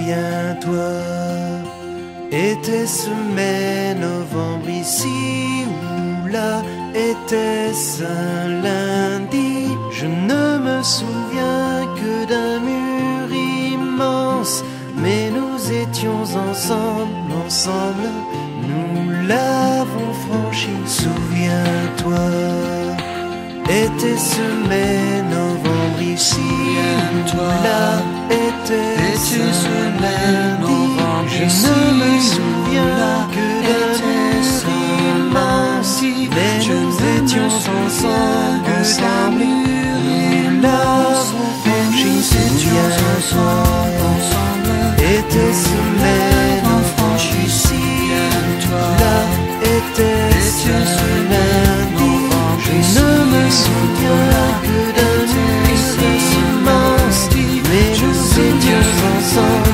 Souviens-toi, était-ce mai, novembre ici ou là? Était-ce un lundi? Je ne me souviens que d'un mur immense, mais nous étions ensemble, nous l'avons franchi. Souviens-toi, était-ce mai, novembre ici ou là? Était-ce un lundi? Je ne me souviens que d'un mur immense, mais nous étions ensemble, nous l'avons franchi. Souviens-toi, était-ce mai, novembre ici ou là? Était-ce un lundi? Je ne me souviens que d'un mur immense, mais nous étions ensemble,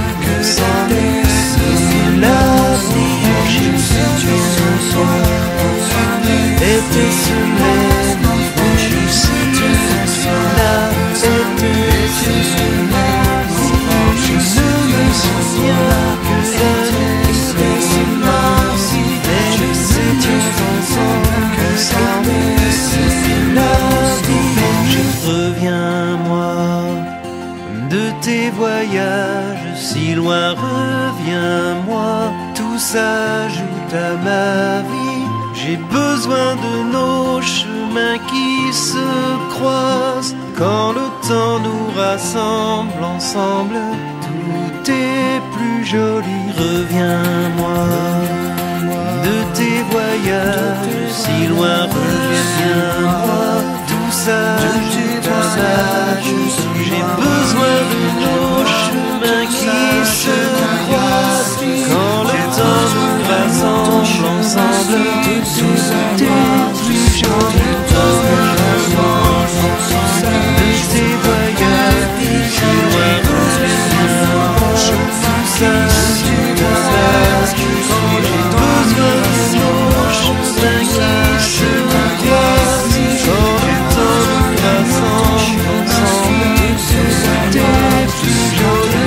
nous l'avons franchi. Souviens-toi, était-ce mai, novembre ici ou là? Était-ce un lundi? Je ne me souviens que d'un mur immense, mais nous étions ensemble, nous l'avons franchi. Reviens-moi de tes voyages si loin, reviens-moi, tout s'ajoute à ma vie. J'ai besoin de nos chemins qui se croisent. Quand le temps nous rassemble ensemble, tout est plus joli. Reviens-moi de tes voyages si loin, reviens-moi, tout s'ajoute à ma vie. J'ai besoin de nos chemins qui se croisent. Quand le temps nous rassemble ensemble, tout est plus joli. De tes voyages si loin, reviens-moi, tout s'ajoute à ma vie. J'ai besoin de nos chemins qui se croisent. Quand le temps nous rassemble ensemble, tout est plus joli.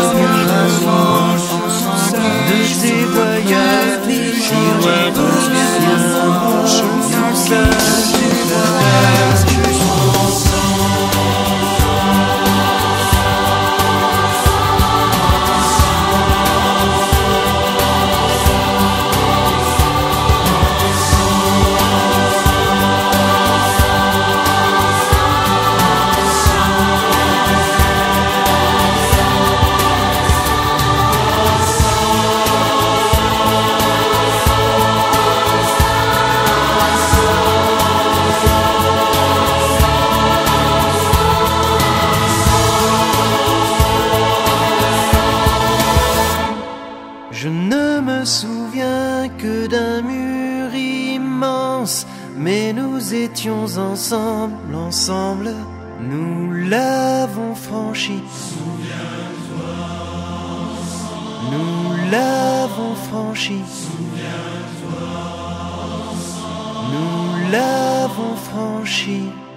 De tes voyages si loin, reviens-moi, tout s'ajoute à ma vie. Je ne me souviens que d'un mur immense, mais nous étions ensemble, nous l'avons franchi. Nous l'avons franchi. Nous l'avons franchi.